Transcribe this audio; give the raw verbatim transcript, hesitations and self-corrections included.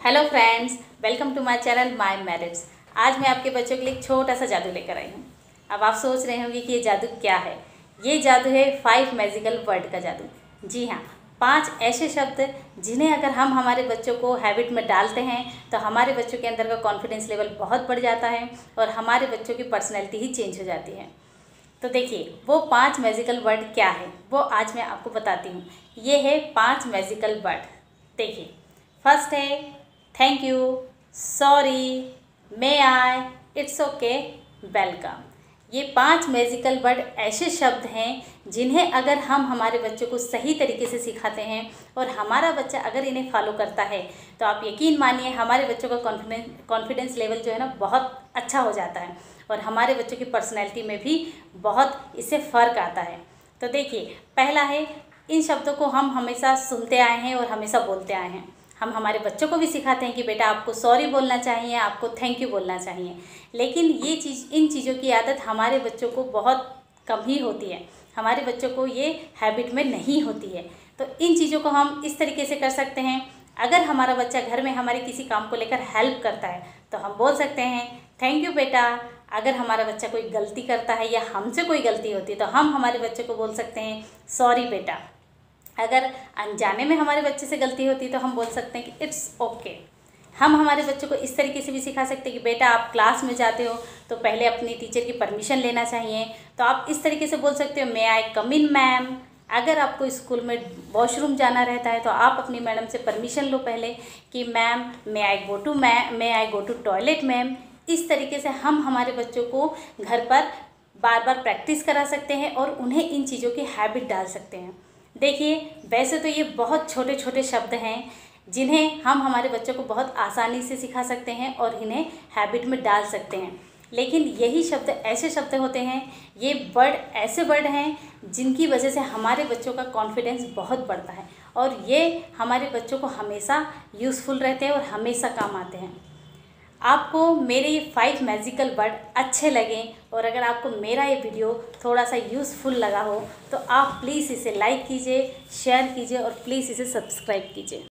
Hello friends, welcome to my channel my merits. आज मैं आपके बच्चों के लिए एक छोटा सा जादू लेकर आई हूँ। अब आप सोच रहे होंगे कि ये जादू क्या है। ये जादू है फाइव मैजिकल वर्ड का जादू। जी हाँ, पांच ऐसे शब्द जिन्हें अगर हम हमारे बच्चों को हैबिट में डालते हैं तो हमारे बच्चों के अंदर का कॉन्फिडेंस लेवल बहुत बढ़ जाता है और हमारे बच्चों की पर्सनैलिटी ही चेंज हो जाती है। तो देखिए, वो पांच मैजिकल वर्ड क्या है वो आज मैं आपको बताती हूँ। ये है पांच मैजिकल वर्ड। देखिए, फर्स्ट है thank you, sorry, may I, it's okay, welcome. ये पांच मैजिकल वर्ड ऐसे शब्द हैं जिन्हें अगर हम हमारे बच्चों को सही तरीके से सिखाते हैं और हमारा बच्चा अगर इन्हें फॉलो करता है तो आप यकीन मानिए हमारे बच्चों का कॉन्फिडेंस कॉन्फिडेंस लेवल जो है ना बहुत अच्छा हो जाता है और हमारे बच्चों की पर्सनैलिटी में भी बहुत इससे फ़र्क आता है। तो देखिए, पहला है, इन शब्दों को हम हमेशा सुनते आए हैं और हमेशा बोलते आए हैं। हम हमारे बच्चों को भी सिखाते हैं कि बेटा आपको सॉरी बोलना चाहिए, आपको थैंक यू बोलना चाहिए। लेकिन ये चीज़ इन चीज़ों की आदत हमारे बच्चों को बहुत कम ही होती है। हमारे बच्चों को ये हैबिट में नहीं होती है। तो इन चीज़ों को हम इस तरीके से कर सकते हैं। अगर हमारा बच्चा घर में हमारे किसी काम को लेकर हेल्प करता है तो हम बोल सकते हैं थैंक यू बेटा। अगर हमारा बच्चा कोई गलती करता है या हमसे कोई गलती होती है तो हम हमारे बच्चे को बोल सकते हैं सॉरी बेटा। अगर अनजाने में हमारे बच्चे से गलती होती है तो हम बोल सकते हैं कि इट्स ओके। हम हमारे बच्चों को इस तरीके से भी सिखा सकते हैं कि बेटा आप क्लास में जाते हो तो पहले अपनी टीचर की परमिशन लेना चाहिए। तो आप इस तरीके से बोल सकते हो मे आई कम इन मैम। अगर आपको स्कूल में वॉशरूम जाना रहता है तो आप अपनी मैडम से परमिशन लो पहले कि ma'am may I go to ma'am may I go to toilet ma'am. इस तरीके से हम हमारे बच्चों को घर पर बार बार प्रैक्टिस करा सकते हैं और उन्हें इन चीज़ों की हैबिट डाल सकते हैं। देखिए, वैसे तो ये बहुत छोटे छोटे शब्द हैं जिन्हें हम हमारे बच्चों को बहुत आसानी से सिखा सकते हैं और इन्हें हैबिट में डाल सकते हैं। लेकिन यही शब्द ऐसे शब्द होते हैं, ये वर्ड ऐसे वर्ड हैं जिनकी वजह से हमारे बच्चों का कॉन्फिडेंस बहुत बढ़ता है और ये हमारे बच्चों को हमेशा यूज़फुल रहते हैं और हमेशा काम आते हैं। आपको मेरे ये फाइव मैजिकल वर्ड अच्छे लगें और अगर आपको मेरा ये वीडियो थोड़ा सा यूज़फुल लगा हो तो आप प्लीज़ इसे लाइक कीजिए, शेयर कीजिए और प्लीज़ इसे सब्सक्राइब कीजिए।